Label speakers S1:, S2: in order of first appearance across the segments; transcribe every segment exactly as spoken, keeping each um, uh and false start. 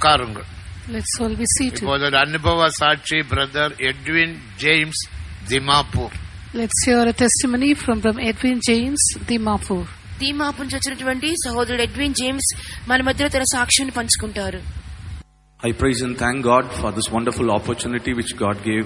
S1: உட்காருங்க.
S2: Let's all be seated.
S1: இப்போது ஒரு அனுபவ சாட்சி brother Edwin James Dimapur.
S2: Let's hear a testimony from Brother Edwin James Dimapur.
S3: Dimapur నుంచి వచ్చినటువంటి సహోదరుడు ఎడ్విన్ జేమ్స్ మన మధ్యలో తన సాక్ష్యాన్ని పంచుకుంటారు.
S4: I praise and thank God for this wonderful opportunity which God gave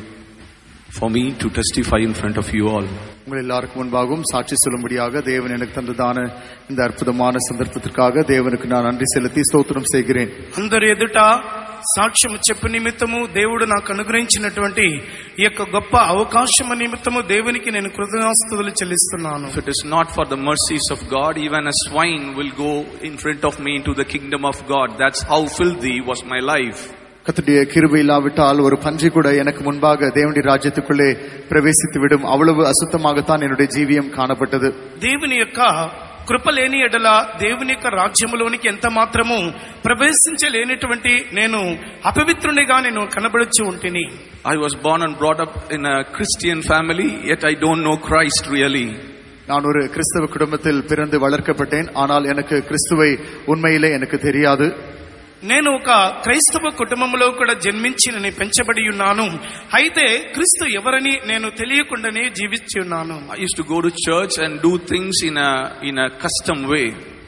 S4: for me to testify in front of you all.
S5: உங்கள் எல்லாருக்கும் முன்பாகவும் சாட்சி சொல்லும்படியாக தேவன் எனக்கு தந்ததான இந்த அற்புதமான சந்தர்ப்பத்திற்காக தேவனுக்கு நான் நன்றி செலுத்தி ஸ்தோத்திரம் செய்கிறேன்.
S6: అందరి ఎదుట సాక్ష్యం చెప్పు నిమిత్తము దేవుడు నాకు అనుగ్రహించినటువంటి ఈ యొక్క గొప్ప అవకాశం నిమిత్తము దేవునికి నేను కృతజ్ఞతాస్తుతులు చెల్లిస్తున్నాను.
S4: If it is not for the mercies of God, even a swine will go in front of me into the kingdom of God. That's how filthy was my life.
S5: கர்த்தருடைய கிருபை இல்லாவிட்டால் ஒரு பன்றி கூட எனக்கு முன்பாக தேவனுடைய ராஜ்யத்துக்குள்ளே பிரவேசித்து விடும், அவ்வளவு அசுத்தமாகத்தான் என்னுடைய ஜீவியம் காணப்பட்டது.
S6: దేవుని యొక్క కృప లేని ఎడల దేవుని యొక్క రాజ్యములోనికి ఎంత మాత్రము ప్రవేశించలేనటువంటి నేను అపవిత్రునిగా నేను కనబడుచు ఉంటిని.
S4: I was born and brought up in a Christian family, yet I don't know Christ really.
S5: நான் ஒரு கிறிஸ்தவ குடும்பத்தில் பிறந்து வளர்க்கப்பட்டேன், ஆனால் எனக்கு கிறிஸ்துவை உண்மையிலே எனக்கு தெரியாது.
S6: నేను ఒక క్రైస్తవ కుటుంబంలో కూడా జన్మించి నేను పెంచబడి ఉన్నాను. అయితే క్రీస్తు ఎవరని నేను తెలియకుండానే జీవించి ఉన్నాను.
S4: I used to go to church and do things in a in a custom way.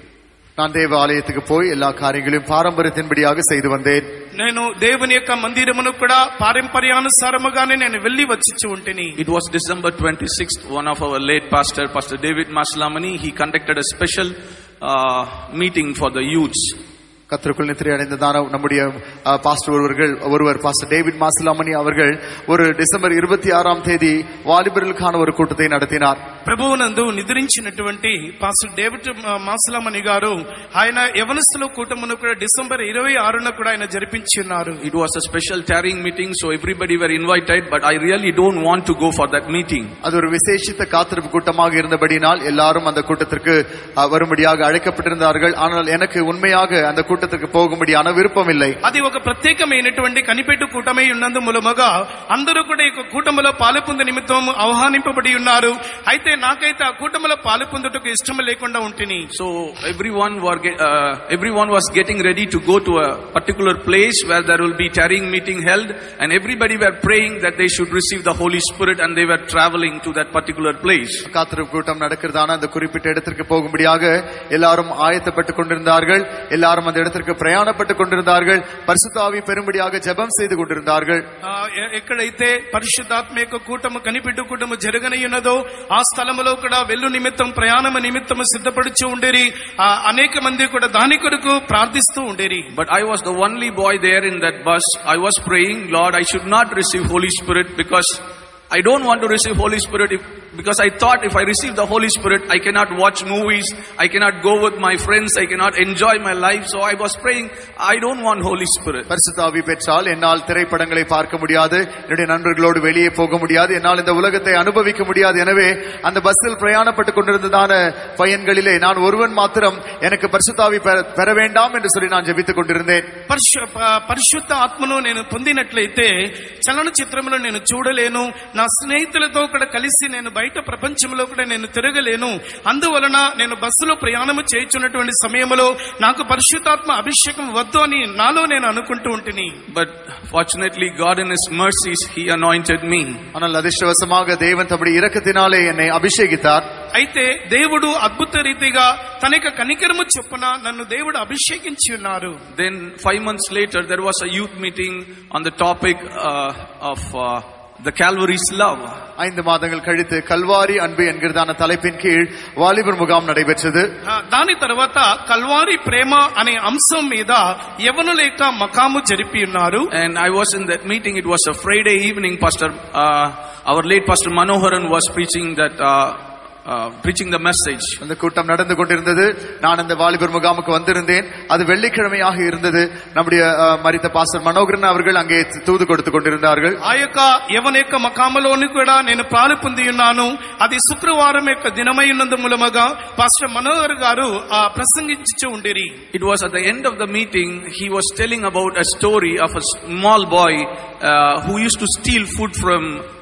S5: நான் தேவ ஆலயத்துக்கு போய் எல்லா காரியங்களையும் பாரம்பரியத்தின்படியாக செய்து வந்தேன்.
S6: నేను దేవుని యొక్క మందిరమును కూడా పారంపర్యానుసారముగానే నేను వెళ్ళి వచ్చి ఉంటిని.
S4: It was December twenty-sixth, one of our late pastor, Pastor David Maslamani, he conducted a special uh, meeting for the youths.
S5: கர்த்தருக்குள் நித்திரை அடைந்ததான நம்முடைய பாஸ்டர் ஒருவர்கள் ஒருவர் பாஸ்டர் டேவிட் மாசிலாமணி அவர்கள் ஒரு டிசம்பர் இருபத்தி ஆறாம் தேதி வாலிபர்களுக்கான ஒரு கூட்டத்தை நடத்தினார்.
S6: ప్రభువునందు నిద్రించినటువంటి పాస్టర్ డేవిడ్ మాసిలామణి గారు ఆయన యవనస్తుల కూటమును కూడా డిసెంబర్ ఇరవై ఆరున కూడా ఆయన జరిపించి ఉన్నారు.
S4: It was a special tarrying meeting, so everybody were invited, but I really don't want to go for that meeting.
S5: அது ஒரு விசேஷித்த காத்திருப்பு கூட்டமாக இருந்தபடியால் எல்லாரும் அந்த கூட்டத்திற்கு வரும்படியாக அழைக்கப்பட்டிருந்தார்கள். ஆனால் எனக்கு உண்மையாக அந்த கூட்டத்துக்கு போகும்படியான விருப்பம் இல்லை.
S6: అది ఒక ప్రత్యేకమైనటువంటి కనిపెట్టు కూటమై ఉన్నందు మూలముగా అందరూ కూడా ఈ కూటములో పాలుపొంద నిమిత్తం ఆహ్వానింపబడి ఉన్నారు. అయితే నాకైతే ఆ కూటములో పాలుపొందుటకు ఇష్టం లేకుండా ఉంటిని.
S4: So everyone were uh, everyone was getting ready to go to a particular place where there will be tarrying meeting held, and everybody were praying that they should receive the Holy Spirit, and they were traveling to that particular place.
S5: காத்திருப்பு கூட்டம் நடக்கிறதான அந்த குறிப்பிட்ட இடத்திற்கு போகும்படியாக எல்லாரும் ஆயத்தப்பட்டுக் கொண்டிருந்தார்கள். எல்லாரும் அந்த இடத்திற்கு பிரயாணப்பட்டுக் கொண்டிருந்தார்கள். பரிசுத்த ஆவி பெரும்படியாக ஜெபம் செய்து கொண்டிருந்தார்கள்.
S6: ఎక్కడైతే పరిశుద్ధాత్మ యొక్క కూటము కనిపెట్టు కూటము జరగనయ్యున్నదో ఆ స్థలములో కూడా వెళ్ళు నిమిత్తం ప్రయాణము నిమిత్తము సిద్ధపడుచు ఉండేరి. అనేక మంది కూడా దాని కొరకు ప్రార్థిస్తూ ఉండేరి.
S4: But I was the only boy there in that bus. I was praying, Lord, I should not receive Holy Spirit because I don't want to receive Holy Spirit if, because I thought if I receive the Holy Spirit, I cannot watch movies, I cannot go with my friends, I cannot enjoy my life. So I was praying, I don't want Holy Spirit.
S5: பரிசுத்த ஆவி பெற்றால் என்னால் திரைப்படங்களை பார்க்க முடியாது, என்னுடைய நண்பர்களோடு வெளியே போக முடியாது, என்னால் இந்த உலகத்தை அனுபவிக்க முடியாது. எனவே அந்த பஸ்ஸில் பிரயாணப்பட்டுக் கொண்டிருந்ததான பையன்களிலே நான் ஒருவன் மாத்திரம் எனக்கு பரிசுத்த ஆவி பெற வேண்டாம் என்று சொல்லி நான் ஜெபித்துக் கொண்டிருந்தேன்.
S6: పరిశుద్ధ ఆత్మను నేను పొందినట్లయితే చలనచిత్రములను నేను చూడలేను, నా స్నేహితులతో కూడా కలిసి నేను బయట ప్రపంచంలో కూడా నేను తిరగలేను. అందువలన నేను బస్సులో ప్రయాణము చేయుచున్నటువంటి సమయంలో నాకు పరిశుద్ధాత్మ అభిషేకం వద్దు అని నాలో నేను అనుకుంటూ ఉంటిని.
S4: But fortunately God in his mercies he anointed me.
S5: ஆனால் அதிர்ஷ்டவசமாக தேவன் தம்முடைய இரக்கத்தினாலே என்னை அபிஷேகித்தார்.
S6: అయితే దేవుడు అద్భుత రీతిగా తన యొక్క కనికరము చొప్పున నన్ను దేవుడు అభిషేకించి ఉన్నారు.
S4: Then five months later there was a youth meeting on the topic uh, of uh, the Calvary's love.
S5: ஐந்து மாதங்கள் கழித்து கல்வாரி அன்பு என்கிறதான தலைப்பின் கீழ் வாலிபர் முகாம் நடைபெற்றது.
S6: దాని తర్వాత కల్వారి ప్రేమ అనే అంశం మీద యవనుల యొక్క మకాము జరిపి ఉన్నారు.
S4: And I was in that meeting. It was a Friday evening. Pastor uh, our late Pastor Manoharan was preaching that uh, Uh, preaching the message.
S5: அந்த கூட்டம் நடந்து கொண்டிருந்தது. நான் அந்த வாலிபர் முகாமுக்கு வந்திருந்தேன். அது வெள்ளிக்கிழமையாக இருந்தது. நம்முடைய மரித்த பாஸ்டர் மனோகரன் அவர்கள் அங்கே தூது கொடுத்து கொண்டிருந்தார்கள்.
S6: ఆ యొక్క యవన యొక్క మకాములోని కూడా నేను పాలు పొంది ఉన్నాను. అది శుక్రవారం యొక్క దినమై ఉన్నందు మూలముగా పాస్టర్ మనోహర్ గారు ప్రసంగించుచూ ఉండిరి.
S4: It was at the end of the meeting he was telling about a story of a small boy uh, who used to steal food from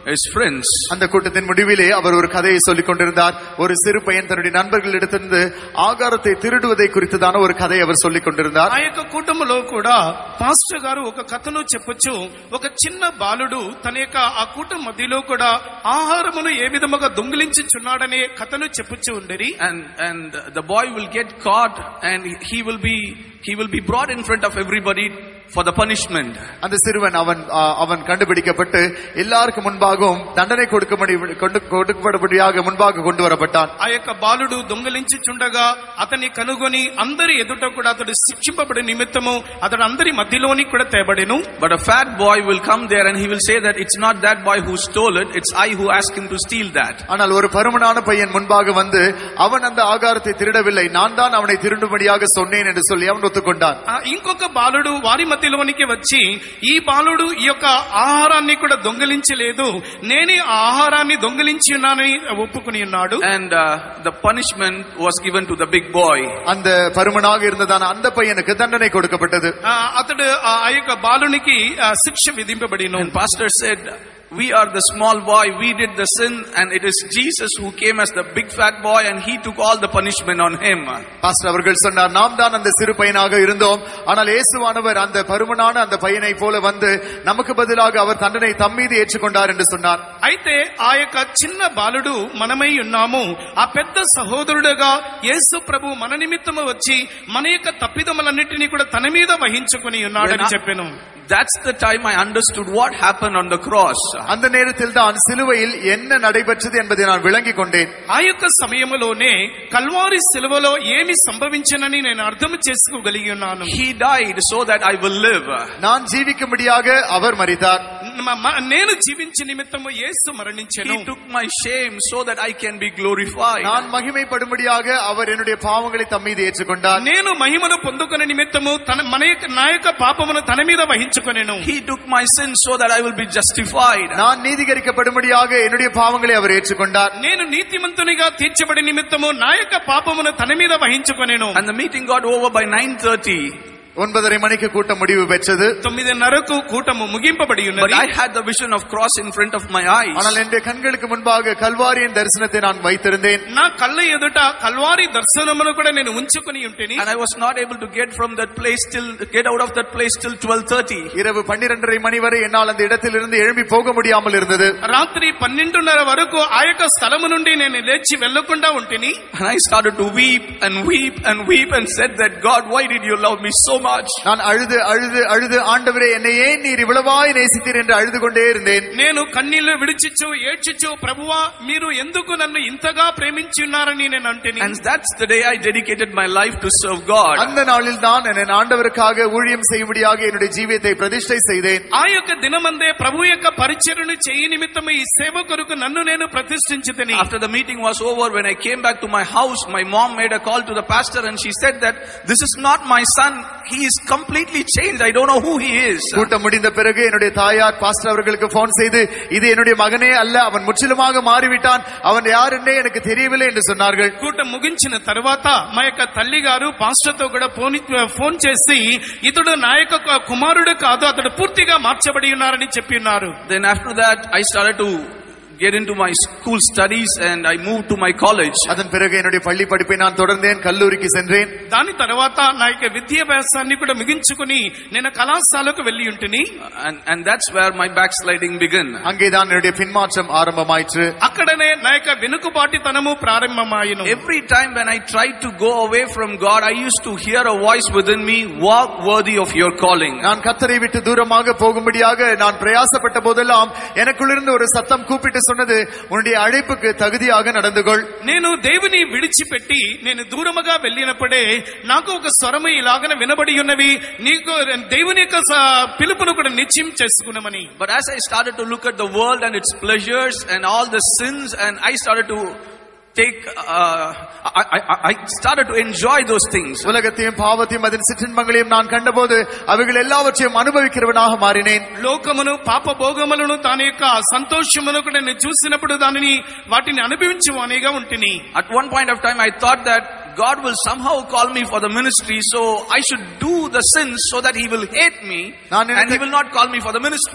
S4: his friends.
S5: அந்த கூட்டத்தின் முடிவிலே அவர் ஒரு கதையை சொல்லிக் கொண்டிருந்தார். ஒரு சிறு பையன் தன்னுடைய நண்பர்களிடத்திலிருந்து ஆகாரத்தை திருடுவதை குறித்ததான ஒரு கதை அவர் சொல்லிக் கொண்டிருந்தார்.
S6: ఆ యొక్క కుటుంబంలో కూడా పాస్టర్ గారు ఒక కథను చెప్పొచ్చు. ఒక చిన్న బాలుడు తన యొక్క ఆ కూటం మధ్యలో కూడా ఆహారమును ఏ విధముగా దొంగిలించుచున్నాడనే కథను చెప్పొచ్చు ఉండేది.
S4: And and the boy will get caught and he will be he will be brought in front of everybody for the punishment.
S5: அந்த சிறுவன் அவன் அவன் கண்டுபிடிக்கப்பட்டு எல்லாருக்கும் முன்பாகவும் தண்டனை கொடுக்கும்படி கொடுக்கப்படும்படியாக முன்பாக கொண்டு வரப்பட்டான்.
S6: ఆ యొక్క బాలుడు దొంగిలించుచుండగా అతని కనుగొని అందరి ఎదుట కూడా అతడు శిక్షింపబడి నిమిత్తము అతడు అందరి మధ్యలోని కూడా తేబడెను.
S4: But a fat boy will come there and he will say that it's not that boy who stole it, it's I who asked him to steal that.
S5: ஆனால் ஒரு பருமனான பையன் முன்பாக வந்து அவன் அந்த ஆகாரத்தை திருடவில்லை, நான் தான் அவனை திருடும்படியாக சொன்னேன் என்று சொல்லி அவன் ஒத்துக்கொண்டான்.
S6: ఇంకొక బాలుడు వారి మధ్యలోనికి వచ్చి ఈ బాలుడు ఈ యొక్క ఆహారాన్ని కూడా దొంగిలించలేదు, నేనే ఆ ఆహారాన్ని దొంగిలించి ఉన్నానని ఒప్పుకుని ఉన్నాడు.
S4: And uh, the punishment was given to the big boy.
S5: அந்த பருமனாக இருந்ததான அந்த பையனுக்கு தண்டனை கொடுக்கப்பட்டது.
S6: అతడు ఆ యొక్క బాలునికి శిక్ష విధింపబడిను.
S4: And pastor said, we are the small boy, we did the sin, and it is Jesus who came as the big fat boy and he took all the punishment on him.
S5: Pastor அவர்கள் சொன்னார், நாம் தான் அந்த சிறு பையனாக இருந்தோம், ஆனால் இயேசுவானவர் அந்த பருமனான அந்த பையனை போல வந்து நமக்கு பதிலாக அவர் தண்டனை தம்மீது ஏற்றுக்கொண்டார் என்று சொன்னார்.
S6: అయితే ఆ యొక్క చిన్న బాలుడు మనమై ఉన్నాము, ఆ పెద్ద సహోదరుడుగా యేసు ప్రభు మన నిమిత్తము వచ్చి మన యొక్క తప్పిదములన్నిటినీ కూడా తన మీద వహించుకొని ఉన్నాడని చెప్పాను.
S4: That's the time I understood what happened on the cross.
S5: அந்த நேரத்தில் தான் சிலுவையில் என்ன நடைபெற்றது என்பதை நான் விளங்கிக் கொண்டேன்.
S6: ఆ యొక్క సమయంలోనే కల్వారి సిలువలో ఏమి సంభవించనని నేను అర్థం చేసుకోగలిగి ఉన్నాను.
S4: He died so that I will live.
S5: நான் ஜீவிக்கும்படியாக அவர் மரித்தார்.
S6: నేను జీవించే నిమిత్తము యేసు మరణించెను.
S4: He took my shame so that I can be glorified.
S5: நான் మహిమైపడుம்படியாக அவர் என்னுடைய పాపங்களை తమ్మీద ఏర్చుకొంటాர்.
S6: నేను మహిమను పొందుకొనే నిమిత్తము తన మన యొక్క నా యొక్క పాపమును తన మీద వహించుకొనెను.
S4: He took my sin so that I will be justified.
S5: நான் நீதிகரிக்கப்படும்படியாக என்னுடைய பாவங்களை அவர் ஏற்றுக்கொண்டார்.
S6: నేను నీతిమంతునిగా తీర్చబడి నిమిత్తము నా యొక్క పాపమును తన మీద వహించుకొనెను.
S4: And the meeting got over by nine thirty.
S5: ஒன்பதரை மணிக்கு கூட்டம் முடிவு பெற்றது.
S6: తొమ్మిదిన్నరకు కూటము ముగింపబడి ఉన్నది.
S4: But I had the vision of cross in front of my eyes.
S5: ஆனால் என்னுடைய கண்களுக்கு முன்பாக கல்வாரியின் தரிசனத்தை நான் வைத்திருந்தேன்.
S6: నా కళ్ళ ఎదుట కల్వారి దర్శనమును కూడా నేను ఉంచుకొని ఉంటేని.
S4: And I was not able to get from that place till get out of that place till twelve thirty.
S5: இரவு பன்னிரண்டரை மணி வரை என்னால் அந்த இடத்திலிருந்து எழும்பி போக முடியாமல் இருந்தது.
S6: రాత్రి పన్నెండున్నర వరకు ఆ యొక్క స్థలము నుండి నేను లేచి వెళ్ళకుండా ఉంటేని.
S4: And I started to weep and weep and weep and said that God, why did you love me so much?
S5: நான் அழுது அழுது அழுது ஆண்டவரே, என்னை ஏன் நீர் இவ்வளவாய் நேசித்தீர் என்று அழுது கொண்டே இருந்தேன்.
S6: నేను కన్నీళ్లు విడిచిచ్చు ఏడ్చిచ్చు, ప్రభువా మీరు ఎందుకు నన్ను ఇంతగా ప్రేమించి ఉన్నారని నేను అంటేని.
S4: And that's the day I dedicated my life to serve God.
S5: அந்த நாளில் தான் நான் ஆண்டவருக்காக ஊழியம் செய்யும்படியாக என்னுடைய ஜீவியத்தை பிரதிஷ்டை செய்தேன்.
S6: ఆ యొక్క దినమందే ప్రభు యొక్క పరిచర్యను చేయి నిమిత్తము ఈ సేవ కొరకు నన్ను నేను ప్రతిష్ఠించితిని.
S4: After the meeting was over, when I came back to my house, my mom made a call to the pastor and she said that this is not my son, he is completely changed, I don't know who he is.
S5: கூட்டம் முடிந்த பிறகு என்னுடைய தாயார் pastor அவர்களுக்கு phone செய்து, இது என்னுடைய மகனே அல்ல, அவன் முற்றிலுமாக மாறிவிட்டான், அவன் யார் என்றே எனக்கு தெரியவில்லை என்று சொன்னார்கள்.
S6: కూటం ముగించిన తర్వాత మా యొక్క తల్లి గారు పాస్టర్ తో కూడా ఫోన్ ఫోన్ చేసి, ఇతడు నా యొక్క కుమారుడు కాదు, అతడు పూర్తిగా మార్చబడి ఉన్నారని చెప్పి ఉన్నారు.
S4: Then after that I started to get into my school studies and I moved to my college.
S5: அதன் பிறகு என்னுடைய பள்ளி படிப்பை நான் தொடர்ந்தேன், கல்லூரிக்கு சென்றேன்.
S6: దాని తర్వాత నా యొక్క విద్యాభ్యాసాన్ని కూడా ముగించుకొని నేను కళాశాలకు వెళ్ళి ఉంటిని.
S4: And and that's where my backsliding began.
S5: அங்கேதான் என்னுடைய பின்மாற்றம் ஆரம்பமாயிற்று.
S6: అక్కడనే నా యొక్క వెనుకబాటితనము ప్రారంభమాయెను.
S4: Every time when I tried to go away from God, I used to hear a voice within me, walk worthy of your calling.
S5: நான் கர்த்தரை விட்டு தூரமாக போகும்படியாக நான் பிரயாசப்பட்ட போதெல்லாம் எனக்குள்ளிருந்து ஒரு சத்தம் கூப்பிட்டு சொன்னது, உன்னுடைய அழைப்புக்கு தகுதியாக நடந்துகொள்.
S6: నేను దేవుని విడిచిపెట్టి నేను దూరముగా వెళ్ళినప్పుడే నాకు ఒక స్వరము ఇలాగన వినబడి ఉన్నవి, నీకు దేవుని యొక్క పిలుపును కూడా నిశ్చయం చేసుకున్నామని.
S4: But as I started to look at the world and its pleasures and all the sins, and I started to take uh, I, I, I started to enjoy those things.
S5: உலகத்தையும் பாவத்தையும் அதன் சிற்றின்பங்களையும் நான் கண்டபோது அவைகள் எல்லாவற்றையும் அனுபவிக்கிறவனாக மாறினேன்.
S6: లోకమును పాప భోగములను తాని యొక్క సంతోషమును కూడా నేను చూసినప్పుడు దానిని వాటిని అనుభవించువానిగా ఉంటిని.
S4: At one point of time I thought that God will somehow call me for the ministry, so I should do the sins so that he will hate me and he will not call me for the ministry.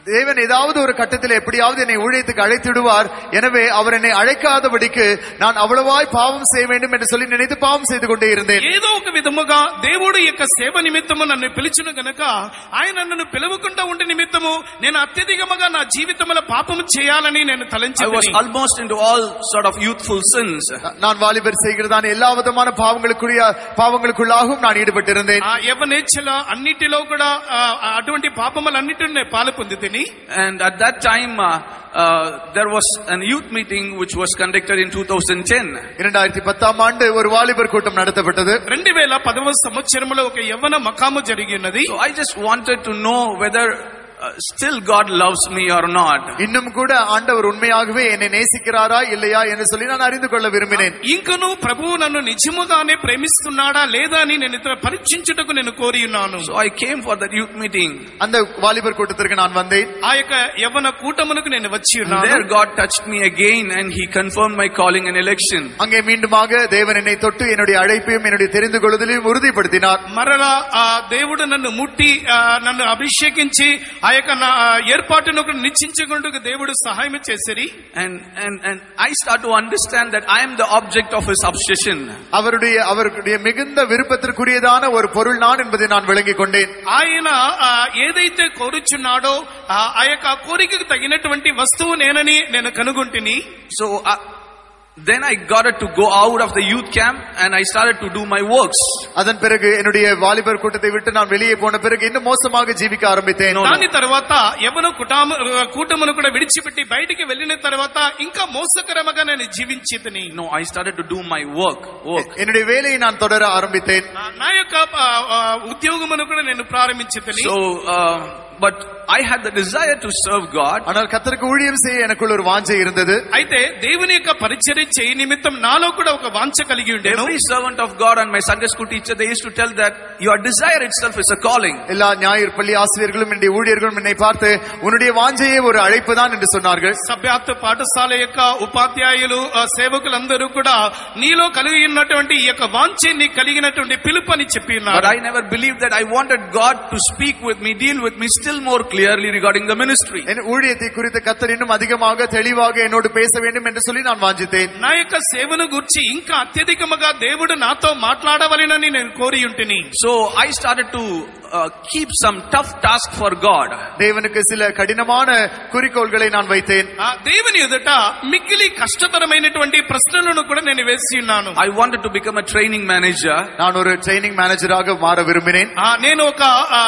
S5: தேவன் ஏதாவது ஒரு கட்டத்தில் எப்படியாவது என்னை ஊழியத்துக்கு அழைத்திடுவார். எனவே அவர் என்னை அழைக்காதபடிக்கு நான் அவ்வளவாய் பாவம் செய்ய வேண்டும் என்று சொல்லி நினைத்து பாவம் செய்து கொண்டே இருந்தேன்.
S6: ఏదో ఒక విధముగా దేవుడి యొక్క సేవ నిమిత్తము నన్ను పిలిచిన గనుక ఆయన నన్ను పిలువకుండా ఉండే నిమిత్తము నేను అత్యధికముగా నా జీవితంలో పాపము చేయాలని నేను తలంచి
S4: I was almost into all sort of youthful sins.
S5: நான் வாலிபர் செய்கிறதான எல்லா விதமான பாவங்களுக்குரிய பாவங்களுக்குள்ளாகவும் நான் ஈடுபட்டிருந்தேன்.
S6: ఆ యవ్వనేచ్ఛల అన్నిటిలో కూడా అటువంటి పాపములన్నిటిని నేను పాలు పొందితిని.
S4: And at that time uh, uh, there was a youth meeting which was conducted in twenty ten.
S5: இரண்டாயிரத்து பத்தாம் ஆண்டு ஒரு வாலிபர் கூட்டம் நடத்தப்பட்டது.
S6: రెండు వేల పదవ సంవత్సరంలో ఒక యవ్వన మకాము జరిగినది.
S4: So I just wanted to know whether Uh, still God loves me or not.
S5: இன்னும் கூட ஆண்டவர் உண்மையாகவே என்னை நேசிக்கிறாரா இல்லையா என்று சொல்லி நான் அறிந்து கொள்ள விரும்பினேன்.
S6: ఇంకను ప్రభువు నన్ను నిజముగానే ప్రేమిస్తున్నాడా లేదా అని నేను ఇతర పరీక్షించుటకు నేను కోరి ఉన్నాను.
S4: So I came for that youth meeting.
S5: அந்த வாலிபர் கூட்டத்திற்கு நான் வந்தேன்.
S6: ఆ యొక్క యవ్వన కూటమునకు నేను వచ్చి ఉన్నాను.
S4: There God touched me again and he confirmed my calling and election.
S5: அங்கே மீண்டுமாக தேவன் என்னை தொட்டு என்னுடைய அழைப்பையும் என்னுடைய தெரிந்து கொள்ளுதலையும் உறுதிப்படுத்தினார்.
S6: మరలా ఆ దేవుడు నన్ను ముట్టి నన్ను అభిషేకించి ఆ యొక్క ఏర్పాటును నిశ్చయించుకుంటూ దేవుడు సహాయం చేసిరి.
S4: And and and I start to understand that I am the object of his obsession.
S5: அவருடைய அவருடைய மிகுந்த விருப்பத்திற்குரியதான ஒரு பொருள் நான் என்பதை நான் விளங்கிக் கொண்டேன்.
S6: ఆయన ఏదైతే కోరుచున్నాడో ఆ యొక్క కోరికకు తగినటువంటి వస్తువు నేనని నేను కనుగొంటిని.
S4: So uh, then I got it to go out of the youth camp and I started to do my works.
S5: அதன் பிறகு என்னுடைய வாலிபர் கூட்டத்தை விட்டு நான் வெளியே போன பிறகு இன்னும் మోసமாக జీవిక ఆరంభితేను.
S6: దాని తర్వాత యవ్వన కూటమును కూడా విడిచిపెట్టి బయటికి వెళ్ళిన తర్వాత ఇంకా మోసకరముగా నేను జీవించితిని.
S4: No, I started to do my work. work.
S5: என்னுடைய வேலையை நான் தொடர ஆரம்பித்தேன்.
S6: నా యొక్క ఉద్యోగమును కూడా నేను ప్రారంభించితిని.
S4: So uh, but I had the desire to serve God.
S5: ஆனால் கர்த்தருக்கு ஊழியம் செய்ய எனக்குள்ள ஒரு வாஞ்சை இருந்தது.
S6: అయితే దేవుని యొక్క పరిచర్య చేయ నిమిత్తం నాలో కూడా ఒక వాంఛ కలిగి ఉండేను.
S4: Every servant of God and my Sunday school teacher, they used to tell that your desire itself is a calling.
S5: எல்லா ஞாயிறு பள்ளி ஆசிரியர்களும் என்னுடைய ஊழியர்களும் என்னை பார்த்து உன்னுடைய வாஞ்சையே ஒரு அழைப்புதான் என்று சொன்னார்கள்.
S6: సభ్యత్వ పాఠశాల యొక్క ఉపాధ్యాయులు సేవకులందరూ కూడా నీలో కలిగి ఉన్నటువంటి ఈ యొక్క వాంఛ నీ కలిగినటువంటి పిలుపు అని చెప్పి ఉన్నారు.
S4: But I never believed that. I wanted God to speak with me, deal with me still more clearly regarding the ministry.
S5: என் ஊழியத்தை குறித்து கர்த்தர் இன்னும் அதிகமாக தெளிவாக என்னோடு பேச வேண்டும் என்று சொல்லி நான் வாஞ்சித்தேன்.
S6: నా యొక్క సేవను గురించి ఇంకా అత్యధికముగా దేవుడు నాతో మాట్లాడవలెనని నేను కోరి ఉంటిని.
S4: So I started to uh, keep some tough task for God.
S5: தேவனுக்கு சில கடினமான குறிக்கோள்களை நான் வைத்தேன்.
S6: ఆ దేవుని ఎదుట మిక్కిలి కష్టతరమైనటువంటి ప్రశ్నలను కూడా నేను వేసి ఉన్నాను.
S4: I wanted to become a training manager.
S5: நான் ஒரு ட்ரெய்னிங் மேனேஜராக மாற விரும்பினேன்.
S6: నేను ఒక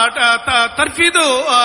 S6: తర్ఫీదు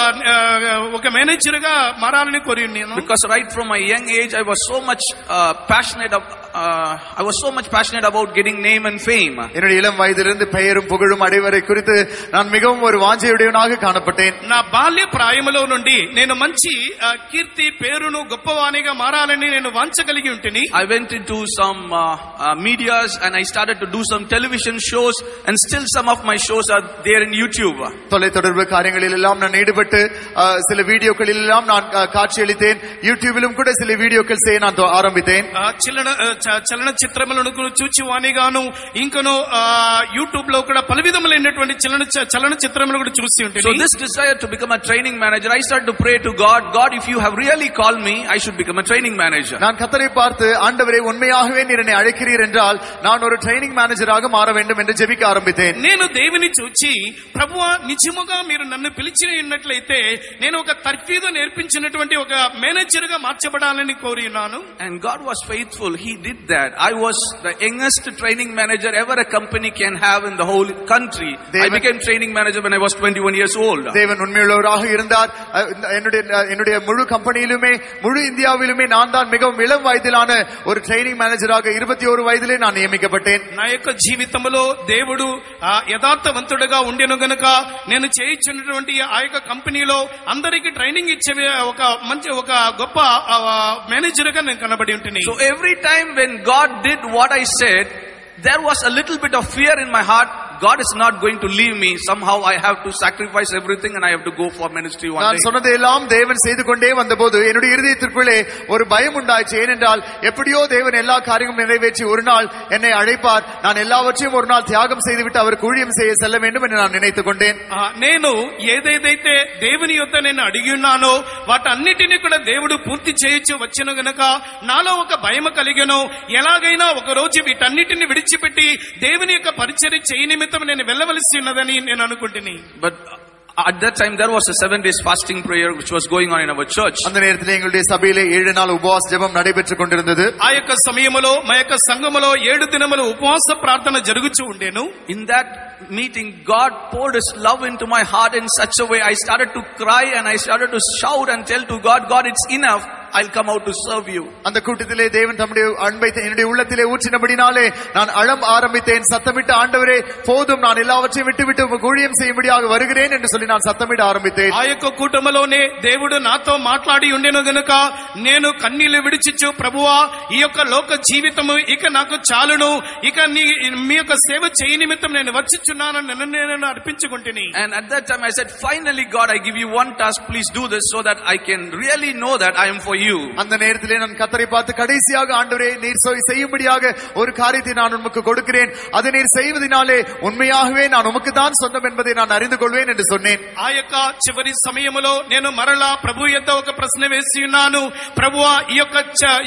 S6: ఒక మేనేజర్ గా మారాలని కోరి ఉన్నాను.
S4: Because right from my young age I was so much uh, passionate of, uh, I was so much passionate about getting name and fame.
S5: என்னுடைய இளம் வயதிலிருந்து பெயரும் புகழும் அடைவரை குறித்து நான் மிகவும் ஒரு வாஞ்சையுடையவனாக காணப்பட்டேன்.
S6: నా బాల్య ప్రాయములో నుండి నేను మంచి కీర్తి పేరును గొప్పవానిగా మారాలని నేను వాంఛ కలిగి ఉంటిని.
S4: I went into some uh, uh, medias and I started to do some television shows and still some of my shows are there in YouTube.
S5: தொலைத்தொடர்பு காரியங்களில் எல்லாம் நான் ஈடுபட்டு சில வீடியோக்களில் எல்லாம் நான் காட்சியளித்தேன். యూట్యూబ్லும் கூட சில వీడియోக்கள் செய்ய நான் ஆரம்பித்தேன்.
S6: చలన చలన చిత్రములను చూచి వానిగాను ఇంకను యూట్యూబ్ లో కూడా పలు విధములైనటువంటి చలన చలన చిత్రములను కూడా చూసి ఉంటాను.
S4: So this desire to become a training manager, I started to pray to God, God, if you have really called me, I should become a training manager.
S5: நான் கர்த்தரை பார்த்து, ஆண்டவரே உண்மையாகவே நீர் என்னை அழைக்கிறீர் என்றால் நான் ஒரு ட்ரெய்னிங் மேனேஜராக மாற வேண்டும் என்று ஜெபிக்க ஆரம்பித்தேன்.
S6: నేను దేవుని చూచి ప్రభువా నిజముగా మీరు నన్ను పిలిచి ఉన్నట్లయితే నేను ఒక తర్ఫీదు నేర్పించినటువంటి ఒక మేనేజర్ గా మార్చబడాలని కోరి ఉన్నాను.
S4: And God was faithful. He did that. I was the youngest training manager ever a company can have in the whole country. I became training manager when I was twenty-one years old.
S5: தேவன் உண்மையுள்ளவராக இருந்தார். என்னுடைய என்னுடைய முழு கம்பெனியிலுமே முழு இந்தியாவிலுமே நான் தான் மிகவும் இளம் வயதிலான ஒரு ட்ரெய்னிங் மேனேஜராக இருபத்தி ஒரு వయதிலே நான் నియమించబడ్డాను.
S6: నా యొక్క జీవితంలో దేవుడు యథార్థవంతుడిగా ఉండెను గనుక నేను చేయించినటువంటి ఆ యొక్క కంపెనీలో అందరికి ట్రైనింగ్ ఇచ్చే ఒక మంచి ఒక గొప్ప మేనేజర్ గా నేను కనబడి ఉంటిని.
S4: So every time when God did what I said, there was a little bit of fear in my heart God is not going to leave me. Somehow I have to sacrifice everything and I have to go for ministry one
S5: நான்
S4: day.
S5: சொன்னதெல்லாம் தேவன் செய்து கொண்டே வந்தபோது என்னுடைய இருதயத்திற்குள்ளே ஒரு பயம் உண்டாயிற்று. ஏனென்றால் எப்படியோ தேவன் எல்லா காரியங்களும் நிறைவேற்றி ஒரு நாள் என்னை அழைப்பார், நான் எல்லாவற்றையும் ஒரு நாள் தியாகம் செய்துவிட்டு அவருக்கு ஊழியம் செய்ய செல்ல வேண்டும் என்று நான் நினைத்துக் கொண்டேன்.
S6: నేను ఏదేదైతే దేవుని యొద్ద నేను అడిగి ఉన్నానో వాటన్నిటిని కూడా దేవుడు పూర్తి చేయొచ్చు వచ్చెను గనుక నాలో ఒక భయం కలిగెను. ఎలాగైనా ఒక రోజు వీటన్నిటిని విడిచిపెట్టి దేవుని యొక్క పరిచర్య చేయ నిమిత్తం నేను వెళ్ళవలసి ఉన్నదని నేను అనుకుంటుని.
S4: But at that time there was a seven days fasting prayer which was going on in our church.
S5: அந்த நேரத்தில் எங்களுடைய சபையிலே ஏழு நாள் உபவாச ஜெபம் நடைபெற்றுக் கொண்டிருந்தது.
S6: ఆ యొక్క సమయములో మా యొక్క సంఘములో ఏడు దినములు ఉపవాస ప్రార్థన జరుగుచూ ఉండేను.
S4: In that meeting, God poured His love into my heart in such a way I started to cry and I started to shout and tell to God, God, it's enough. I'll come out to serve you.
S5: அந்த கூட்டத்திலே தேவன் தம்முடைய அன்பை என்னுடைய உள்ளத்திலே ஊற்றினபடினாலே நான் அழம் ஆரம்பித்தேன். சத்தமிட்டு, ஆண்டவரே போதும், நான் எல்லாவற்றையும் விட்டுவிட்டு உமக்கு ஊழியம் செய்யும்படியாக வருகிறேன் என்று சொல்லி நான் சத்தமிட ஆரம்பித்தேன்.
S6: ఆ యొక్క కూటములోనే దేవుడు నాతో మాట్లాడి ఉండెను గనుక నేను కన్నీళ్లు విడిచిచ్చు, ప్రభువా ఈ యొక్క లోక జీవితము ఇక నాకు చాలును, ఇక మీ యొక్క సేవ చేయ నిమిత్తం నేను వచ్చిచున్నానని నన్ను నేను అర్పించుకుంటుని.
S4: And at that time I said, finally God, I give you one task, please do this so that I can really know that I am for you.
S5: அந்த நேரத்திலே நான் கர்த்தரை பார்த்து, கடைசியாக ஆண்டவரே நீர் செய்யும்படியாக ஒரு காரியத்தை நான் உமக்கு கொடுக்கிறேன், அதை நீர் செய்வதினாலே உண்மையாகவே நான் உமக்கு தான் சொந்தம் என்பதை நான் அறிந்து கொள்வேன் என்று சொன்னேன்.
S6: ఆ యొక్క చివరి సమయములో నేను మరలా ప్రభు యొద్ద ఒక ప్రశ్న వేసి ఉన్నాను, ప్రభువా ఈ యొక్క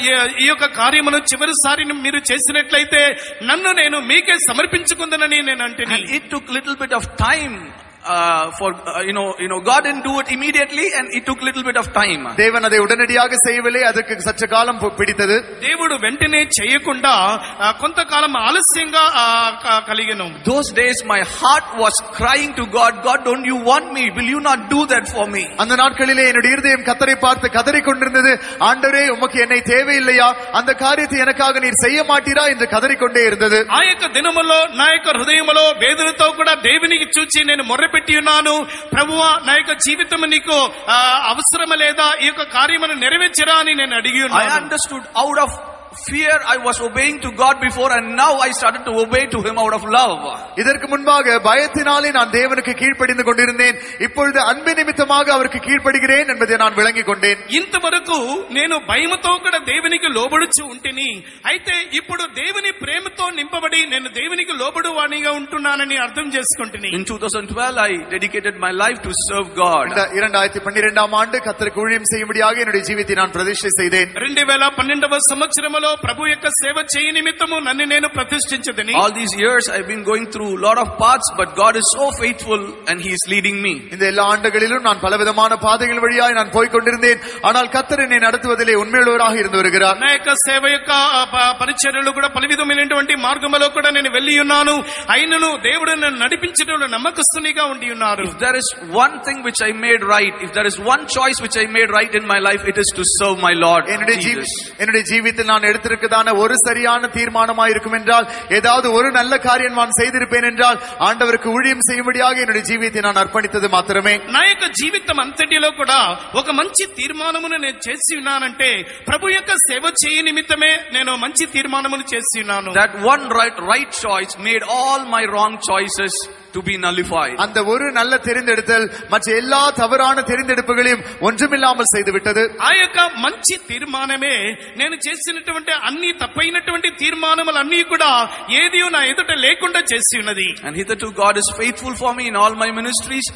S6: ఈ యొక్క కార్యమును చివరిసారి మీరు చేసినట్లయితే నన్ను నేను మీకే సమర్పించుకుందనని నేను అంటున్నాను.
S4: And it took little bit of time. Uh, for uh, you know you know God didn't do it immediately and it took little bit of time.
S5: தேவன் அதை உடனடியாக செய்யவில்லை, அதற்கு சற்று காலம் பிடித்தது.
S6: దేవుడు వెంటనే చేయకుండా కొంతకాలం ఆలస్యంగా కలిగెను.
S4: Those days my heart was crying to God, God, don't you want me? Will you not do that for me?
S5: அந்த நாட்களிலே என்னுடைய இருதயம் கர்த்தரை பார்த்து கதறிக் கொண்டிருந்தது. ஆண்டவரே உமக்கு என்னை தேவையில்லையா? அந்த காரியத்தை எனக்காக நீர் செய்ய மாட்டீரா என்று கதறிக்கொண்டே இருந்தது.
S6: ఆ యొక్క దినములో నా యొక్క హృదయములో వేదనతో కూడా దేవునికి చూచి నేను మొర్రపెట్టి ఉన్నాను, ప్రభువా నా యొక్క జీవితం నీకు అవసరం లేదా, ఈ యొక్క కార్యమును నెరవేర్చరా అని నేను అడిగి ఉన్నాను.
S4: I understood out of fear I was obeying to God before and now I started to obey to Him out of love.
S5: இதற்கு முன்பாக பயத்தினாலே நான் தேவனுக்கு கீழ்ப்படிந்து கொண்டிருந்தேன், இப்பொழுது அன்பு நிமித்தமாக அவருக்கு கீழ்ப்படுகிறேன் என்பதை நான் விளங்கிக் கொண்டேன்.
S6: ఇంతవరకు నేను భయముతో కూడా దేవునికి లోబడుచు ఉంటిని, అయితే ఇప్పుడు దేవుని ప్రేమతో నింపబడి నేను దేవునికి లోబడు వానిగా ఉంటున్నానని అర్థం చేసుకుంటుని.
S4: In twenty twelve I dedicated my life to serve God.
S5: இரண்டாயிரத்து பன்னிரண்டாம் ஆண்டு கர்த்தருக்கு ஊழியம் செய்யும்படியாக என்னுடைய ஜீவித்தை நான் பிரதிஷ்டை செய்தேன்.
S6: రెండు వేల పన్నెండవ సంవత్సరములో ప్రభు యొక్క సేవ చేయ నిమిత్తము నన్ను నేను ప్రతిష్ఠించదని.
S4: All these years I've been going through a lot of paths, but God is so faithful and He is leading me.
S5: இந்த எல்லா ஆண்டுகளிலும் நான் பலவிதமான பாதைகள் வழியாக நான் போய் கொண்டிருந்தேன், ஆனால் கர்த்தர் என்னை நடத்துவதிலே உண்மையுள்ளவராக இருந்து வருகிறார்.
S6: నా యొక్క సేవ యొక్క పరిచర్యలు కూడా పలు విధమైనటువంటి మార్గములో కూడా నేను వెళ్ళి ఉన్నాను, అయినను దేవుడు నన్ను నడిపించడంలో నమ్మకస్తునిగా ఉండి ఉన్నారు.
S4: If there is one thing which I made right, if there is one choice which I made right in my life, it is to serve my Lord Jesus.
S5: என்னுடைய ஜீவிதத்தில் நான் எடுத்திருக்கதான ஒரு சரியான தீர்மானமாக இருக்கும் என்றால், ஏதாவது ஒரு நல்ல காரியம் நான் செய்திருப்பேன் என்றால், ஆண்டவருக்கு ஊழியம் செய்யும்படியாக என்னுடைய ஜீவித்தை நான் అర్పణితది మాత్రమే.
S6: నా యొక్క జీవితం అంతటిలో కూడా ఒక మంచి తీర్మానమును నేను చేసి ఉన్నానంటే ప్రభు యొక్క సేవ చేయ నిమిత్తమే నేను మంచి తీర్మానమును చేసి ఉన్నాను.
S4: That one right right choice made all my wrong choices to be nullified.
S5: அந்த ஒரு நல்ல தெரிந்தெடுத்தல் மற்ற எல்லா தவறான தெரிந்தெடுப்புகளையும் ஒன்றுமில்லாமல் செய்துவிட்டது.
S6: ఆ యొక్క మంచి తీర్మానమే నేను చేసినటువంటి అన్ని తప్పైనటువంటి తీర్మానములన్నీ కూడా ఏది నా ఎదుట లేకుండా చేసి ఉన్నది.
S4: And hitherto God is faithful for me in all my ministries.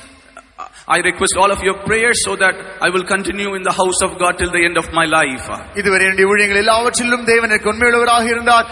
S4: I request all of your prayers so that I will continue in the house of God till the end of my life.
S5: இதுவரை என்னுடைய ஊழியங்கள் எல்லாவற்றிலும் தேவனுக்கு உண்மையுள்ளவராக இருந்தார்,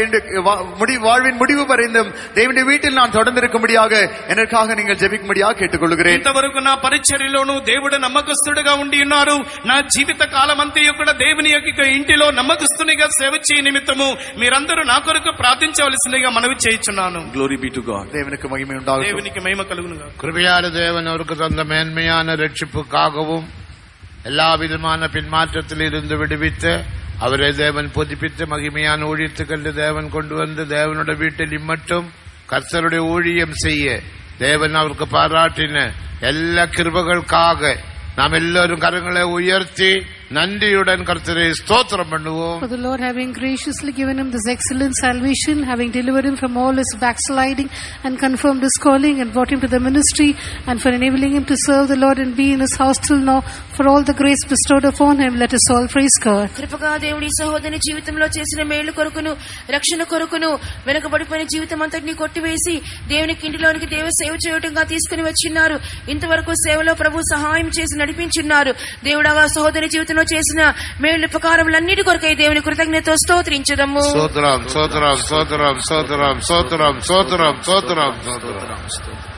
S5: வாழ்வின் முடிவு வரைந்தும் தேவனுடைய வீட்டில் நான் தொடர்ந்து இருக்கும்படியாக எனக்காக நீங்கள் ஜெபிக்கும்படியாக கேட்டுக்கொள்கிறேன்.
S6: ఇంతవరకు నా పరిచర్యలోను దేవుడు నమ్మకస్తుడిగా ఉండి ఉన్నారు, నా జీవిత కాలం అంతయు కూడా దేవుని యొక్క ఇంటిలో నమ్మకస్తునిగా సేవ చేయ నిమిత్తము మీరందరూ నా కొరకు ప్రార్థించవలసిందిగా మనవి చేయుచున్నాను.
S4: Glory be to God.
S5: தேவனுக்கு மகிமை உண்டாகட்டும்.
S6: దేవునికి మహిమ కలుగును గాక.
S1: கிருபையான தேவன் அவருக்கு தந்த மேன்மையான ரட்சிப்புக்காகவும் எல்லா விதமான பின்மாற்றத்தில் இருந்து விடுவித்து அவரை தேவன் புதுப்பித்து மகிமையான ஊழியத்துக்கென்று தேவன் கொண்டு வந்து தேவனுடைய வீட்டில் இம்மட்டும் கர்த்தருடைய ஊழியம் செய்ய தேவன் அவருக்கு பாராட்டின எல்லா கிருபைகளுக்காக நாம் எல்லோரும் கரங்களை உயர்த்தி நன்றியுடன் கர்த்தரை ஸ்தோத்திரம் பண்ணுவோம்.
S2: For the Lord having graciously given him this excellent salvation, having delivered him from all his backsliding and confirmed his calling and brought him to the ministry, and for enabling him to serve the Lord and be in his house till now, for all the grace bestowed upon him, let us all praise God.
S3: కృపగా దేవుడి సహోదరుని జీవితంలో చేసిన మేలు కొరకును రక్షణ కొరకును వెనుకబడిపోయిన జీవితం అంతటినీ కొట్టివేసి దేవునికి ఇంటిలోనికి దేవ సేవ చేయటంగా తీసుకుని వచ్చిన్నారు. ఇంతవరకు సేవలో ప్రభు సహాయం చేసి నడిపించున్నారు. దేవుడగా సహోదరి జీవితంలో చేసిన మేలు ఉపకారములన్నిటి కొరకై దేవుని కృతజ్ఞతతో స్తోత్రించుదము.
S1: స్తోత్రం స్తోత్రం స్తోత్రం స్తోత్రం స్తోత్రం స్తోత్రం స్తోత్రం స్తోత్రం.